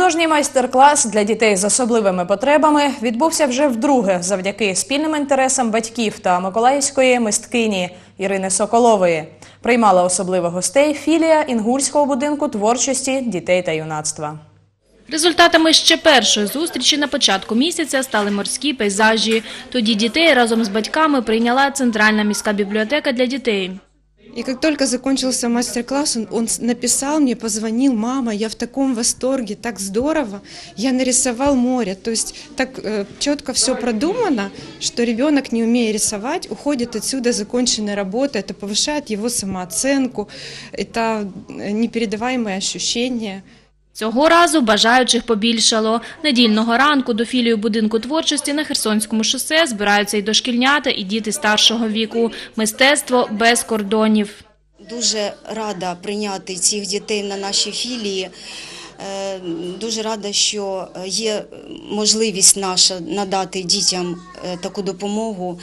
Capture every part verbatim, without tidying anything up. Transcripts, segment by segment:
Художній майстер-клас для дітей з особливими потребами відбувся вже вдруге завдяки спільним інтересам батьків та миколаївської мисткині Ірини Соколової. Приймала особливих гостей філія Інгульського будинку творчості дітей та юнацтва. Результатами ще першої зустрічі на початку місяця стали морські пейзажі. Тоді дітей разом з батьками прийняла Центральна міська бібліотека для дітей. И как только закончился мастер-класс, он, он написал мне, позвонил: «Мама, я в таком восторге, так здорово, я нарисовал море». То есть так э, четко все продумано, что ребенок, не умея рисовать, уходит отсюда законченной работой. Это повышает его самооценку, это непередаваемое ощущение. Цього разу бажаючих побільшало. Недільного ранку до філії будинку творчості на Херсонському шосе збираються і дошкільнята, і діти старшого віку. Мистецтво без кордонів. Дуже рада прийняти цих дітей на нашій філії. Дуже рада, що є можливість наша надати дітям таку допомогу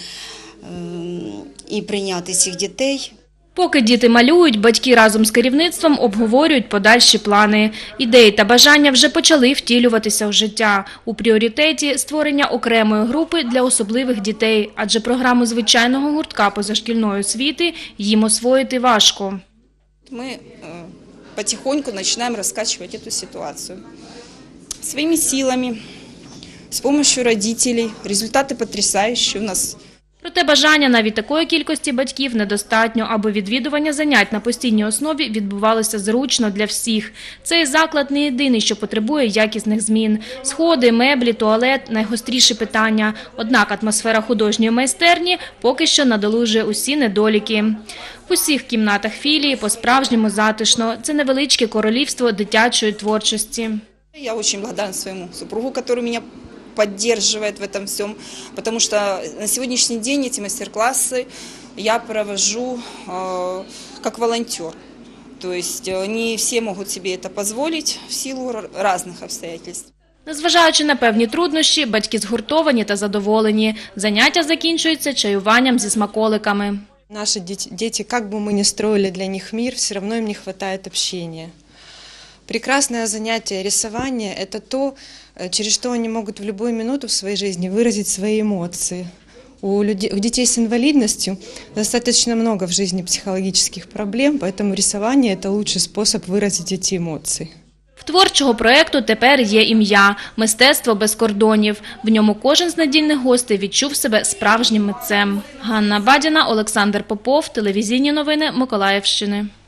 і прийняти цих дітей. Поки діти малюють, батьки разом з керівництвом обговорюють подальші плани. Ідеї та бажання вже почали втілюватися в життя. У пріоритеті – створення окремої групи для особливих дітей, адже програму звичайного гуртка позашкільної освіти їм освоїти важко. Ми потихоньку починаємо розкачувати цю ситуацію. Своїми силами, з допомогою батьків. Результати потрясаючі у нас. Проте бажання навіть такої кількості батьків недостатньо, аби відвідування занять на постійній основі відбувалося зручно для всіх. Цей заклад не єдиний, що потребує якісних змін. Сходи, меблі, туалет – найгостріші питання. Однак атмосфера художньої майстерні поки що надолужує усі недоліки. В усіх кімнатах філії по-справжньому затишно. Це невеличке королівство дитячої творчості. Я дуже благодарна своєму супругу, який мене поддерживает в этом всем, потому что на сегодняшний день эти мастер-классы я провожу э, как волонтер. То есть не все могут себе это позволить в силу разных обстоятельств. Незважаючи на певні труднощі, батьки згуртовані та задоволені. Заняття закінчуються чаюванням зі смаколиками. Наши дети, как бы мы ни строили для них мир, все равно им не хватает общения. Прекрасное занятие рисования – это то, через что они могут в любую минуту в своей жизни выразить свои эмоции. У, людей, у детей с инвалидностью достаточно много в жизни психологических проблем, поэтому рисование – это лучший способ выразить эти эмоции. В творчого проєкту тепер є ім'я – «Мистецтво без кордонів». В ньому кожен з недільних гостей відчув себе справжнім митцем. Ганна Бадіна, Олександр Попов, телевізійні новини Миколаївщини.